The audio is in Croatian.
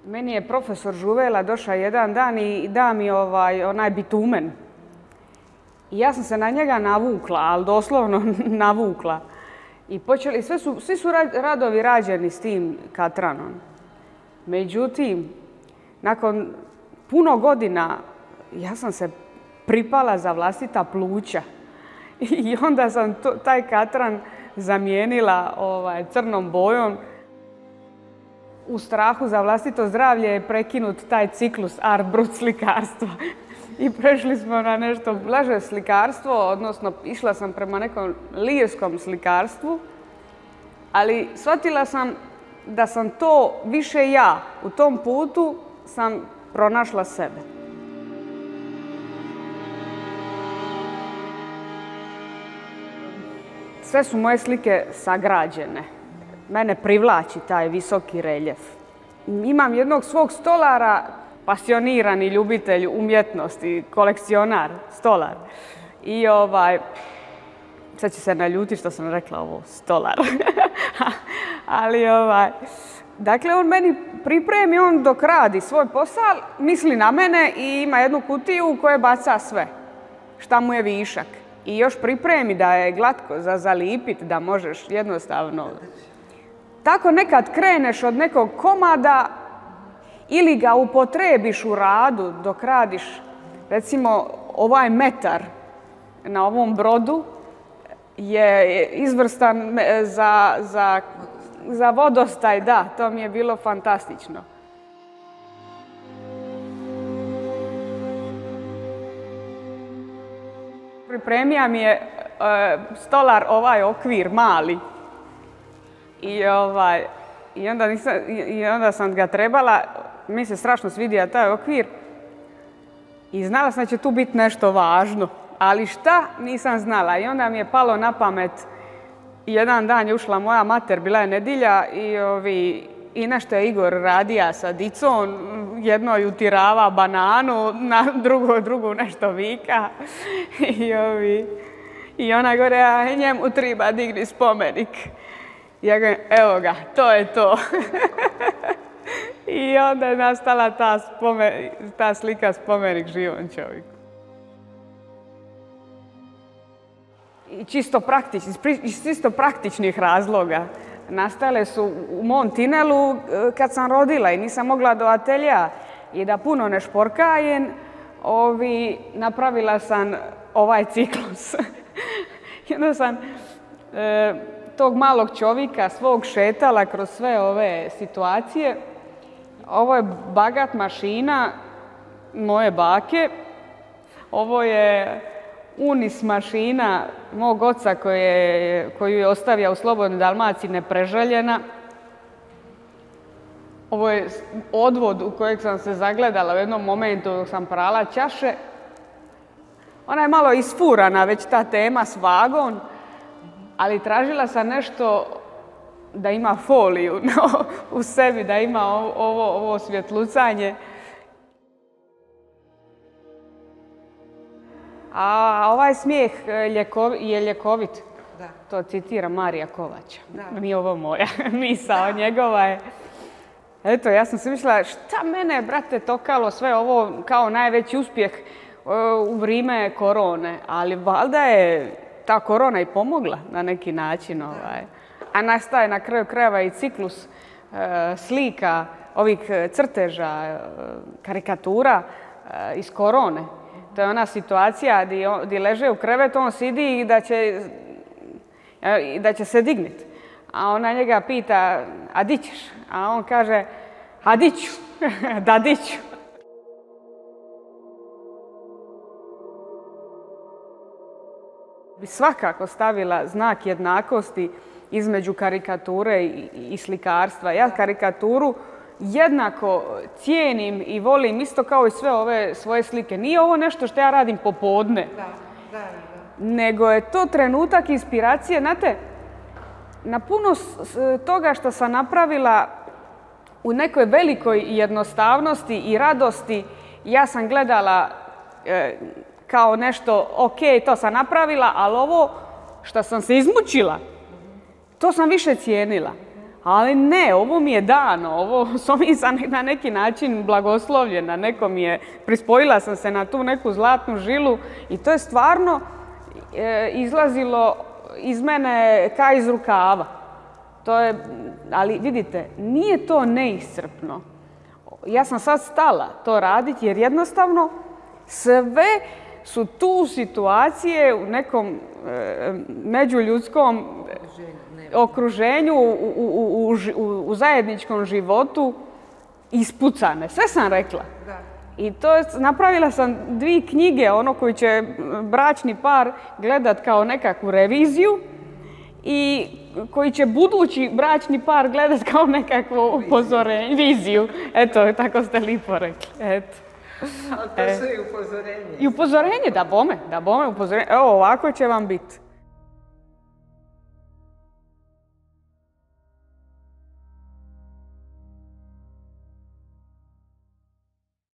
Meni je profesor Žuvela došao jedan dan i da mi onaj bitumen. I ja sam se na njega navukla, ali doslovno navukla. I svi su radovi rađeni s tim katranom. Međutim, nakon puno godina ja sam se pripala za vlastita pluća. I onda sam taj katran zamijenila crnom bojom. U strahu za vlastito zdravlje je prekinut taj ciklus art brut slikarstva. I prešli smo na nešto blaže slikarstvo, odnosno išla sam prema nekom lirskom slikarstvu, ali shvatila sam da sam to više ja. U tom putu sam pronašla sebe. Sve su moje slike sagrađene. Mene privlači taj visoki reljef. Imam jednog svog stolara, pasionirani ljubitelj umjetnosti, kolekcionar, stolar. I sad će se naljutiti što sam rekla ovo, stolar. Ali dakle, on meni pripremi, on dok radi svoj posao, misli na mene i ima jednu kutiju u kojoj baca sve. Šta mu je višak. I još pripremi da je glatko za zalipiti, da možeš jednostavno. Tako nekad kreneš od nekog komada ili ga upotrebiš u radu dok radiš, recimo ovaj metar na ovom brodu je izvrstan za vodostaj, da, to mi je bilo fantastično. Pripremio mi je stolar ovaj okvir mali. I onda sam ga trebala, mi se strašno svidio taj okvir i znala sam da će tu biti nešto važno, ali šta nisam znala. I onda mi je palo na pamet, jedan dan je ušla moja mater, bila je nedjelja i nešto je Igor radija sa dicom, jednoj utirava bananu, na drugu nešto vika. I ona gore, a njemu treba digni spomenik. Ja govorim, evo ga, to je to. I onda je nastala ta slika spomenik živom čovjeku. I iz čisto praktičnih razloga. Nastale su u mom tinelu kad sam rodila i nisam mogla do atelja i da puno ne šporkajem, napravila sam ovaj ciklus. I onda sam tog malog čovjeka svog šetala kroz sve ove situacije. Ovo je bagat mašina moje bake. Ovo je unis mašina mog oca koju je ostavio u Slobodnoj Dalmaciji nepreželjena. Ovo je odvod u kojeg sam se zagledala u jednom momentu dok sam prala čaše. Ona je malo isfurana, već ta tema s vagom, ali tražila sam nešto da ima foliju u sebi, da ima ovo svjetlucanje. A ovaj smijeh je ljekovit. Da. To citira Marija Kovača. Da. Nije ovo moja misao, njegova je. Eto, ja sam si mislila, šta mene, brate, tokalo sve ovo kao najveći uspjeh u vrijeme korone. Ali valjda je ta korona i pomogla na neki način. A nastaje na kraju krajeva i ciklus slika, ovih crteža, karikatura iz korone. To je ona situacija gdje leže u krevetu, on sidi i da će se digniti. A ona njega pita, a di ćeš? A on kaže, a di ću, da di ću. Bi svakako stavila znak jednakosti između karikature i slikarstva. Ja karikaturu jednako cijenim i volim isto kao i sve ove svoje slike. Nije ovo nešto što ja radim popodne, nego je to trenutak inspiracije. Znate, na puno toga što sam napravila u nekoj velikoj jednostavnosti i radosti, ja sam gledala kao nešto, ok, to sam napravila, ali ovo što sam se izmučila, to sam više cijenila. Ali ne, ovo mi je dano, s ovim sam na neki način blagoslovljena, neko mi je, prispojila sam se na tu neku zlatnu žilu i to je stvarno izlazilo iz mene kao iz rukava. Ali vidite, nije to neiscrpno. Ja sam sad stala to raditi jer jednostavno sve su tu situacije u nekom međuljudskom okruženju, u zajedničkom životu ispucane. Sve sam rekla. I napravila sam 2 knjige, ono koji će bračni par gledat kao nekakvu reviziju i koji će budući bračni par gledat kao nekakvo upozorenje, viziju. Eto, tako ste lijepo rekli. Eto. Ali to su i upozorenje. I upozorenje, da bome, upozorenje. Evo, ovako će vam biti.